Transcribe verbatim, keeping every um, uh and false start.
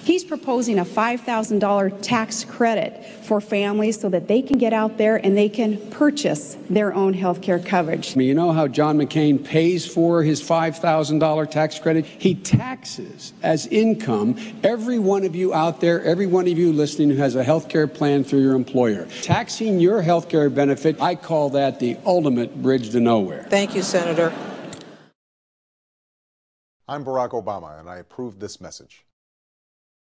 He's proposing a five thousand dollars tax credit for families so that they can get out there and they can purchase their own health care coverage. You know how John McCain pays for his five thousand dollars tax credit? He taxes as income every one of you out there, every one of you listening who has a health care plan through your employer. Taxing your health care benefit, I call that the ultimate bridge to nowhere. Thank you, Senator. I'm Barack Obama, and I approve this message.